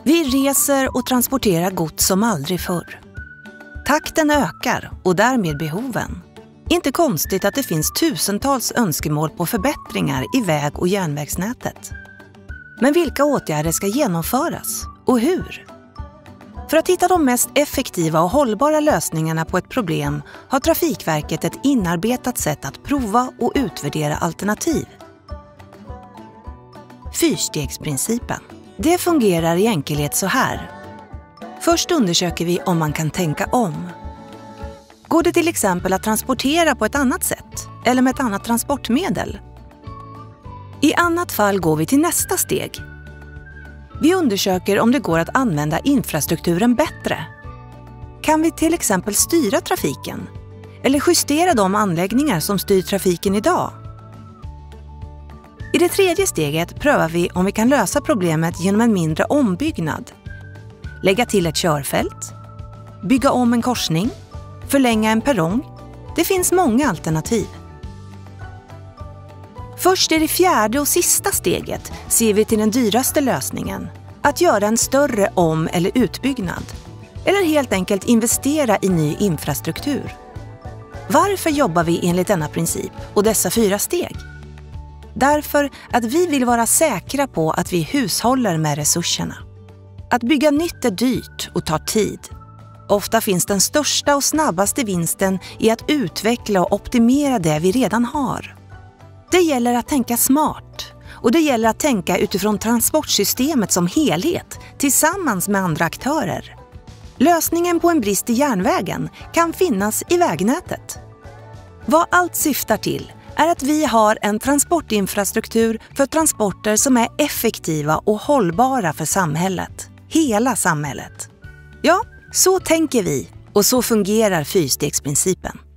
Vi reser och transporterar gods som aldrig förr. Takten ökar och därmed behoven. Inte konstigt att det finns tusentals önskemål på förbättringar i väg- och järnvägsnätet. Men vilka åtgärder ska genomföras och hur? För att hitta de mest effektiva och hållbara lösningarna på ett problem har Trafikverket ett inarbetat sätt att prova och utvärdera alternativ. Fyrstegsprincipen. Det fungerar i enkelhet så här. Först undersöker vi om man kan tänka om. Går det till exempel att transportera på ett annat sätt eller med ett annat transportmedel? I annat fall går vi till nästa steg. Vi undersöker om det går att använda infrastrukturen bättre. Kan vi till exempel styra trafiken eller justera de anläggningar som styr trafiken idag? I det tredje steget prövar vi om vi kan lösa problemet genom en mindre ombyggnad. Lägga till ett körfält, bygga om en korsning, förlänga en perrong. Det finns många alternativ. Först i det fjärde och sista steget ser vi till den dyraste lösningen. Att göra en större om- eller utbyggnad. Eller helt enkelt investera i ny infrastruktur. Varför jobbar vi enligt denna princip och dessa 4 steg? Därför att vi vill vara säkra på att vi hushåller med resurserna. Att bygga nytt är dyrt och tar tid. Ofta finns den största och snabbaste vinsten i att utveckla och optimera det vi redan har. Det gäller att tänka smart och det gäller att tänka utifrån transportsystemet som helhet tillsammans med andra aktörer. Lösningen på en brist i järnvägen kan finnas i vägnätet. Vad allt syftar till är att vi har en transportinfrastruktur för transporter som är effektiva och hållbara för samhället. Hela samhället. Ja, så tänker vi och så fungerar fyrstegsprincipen.